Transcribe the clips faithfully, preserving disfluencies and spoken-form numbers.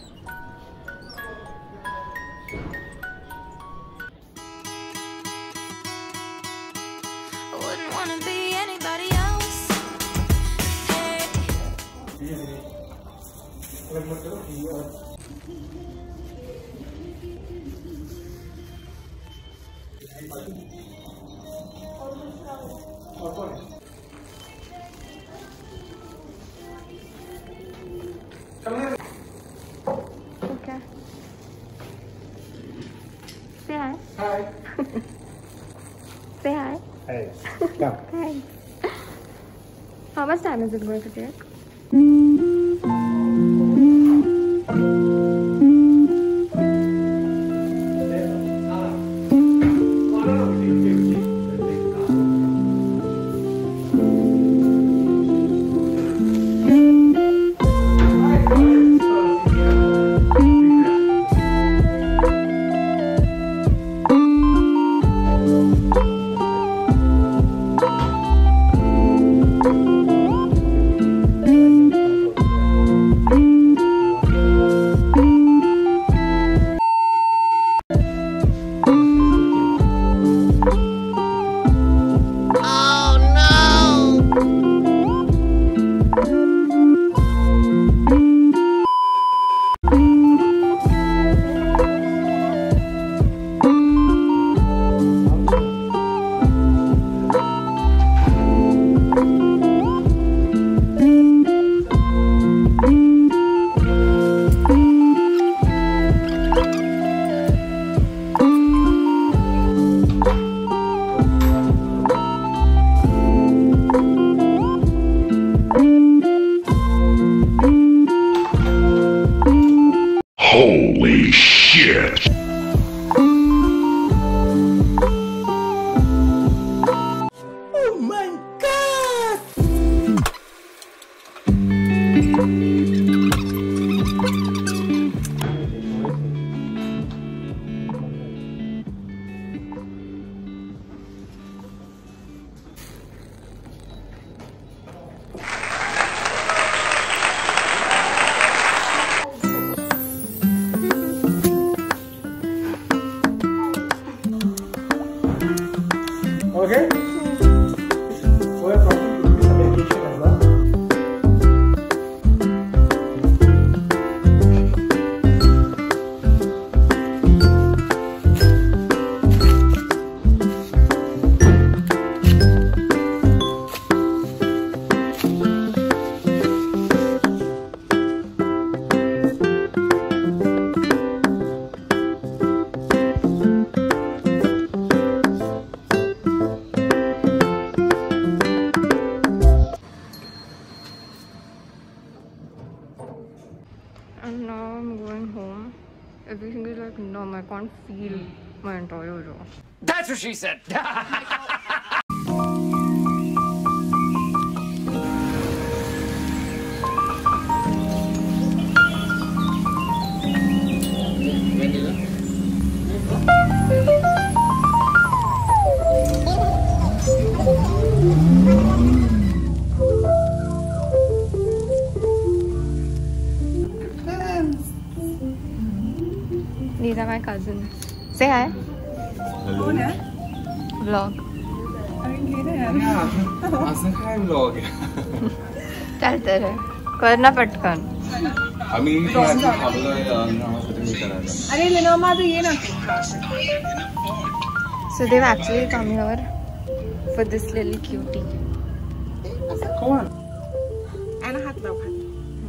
Wouldn't wanna be anybody else. Hey. Come here. Okay. Say hi. Hi. Say hi. Hey. Come. Hi. How much time is it going to take? Holy shit! Oh my god! Okay? We're talking to some vacation as well. And now I'm going home. Everything is like numb. I can't feel my entire jaw. That's what she said. These are my cousins. Say hi. Hello. Vlog. असं काय vlog आहे? चलते रहे. करना पटकन. आम्ही थांबलोय नावासाठी मी करायला. अरे लेना माझं ये ना. So they've actually come here for this little cutie. Come on. आणि हात लाव खाली.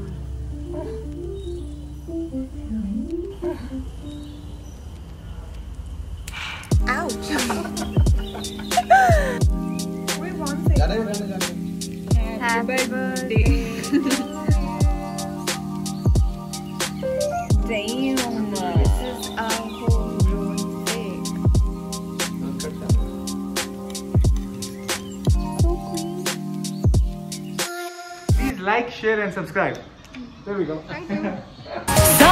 Ouch. Wait one second. Happy birthday. Damn. This is a homegrown cake. So clean. Please like, share and subscribe. There we go. Thank you.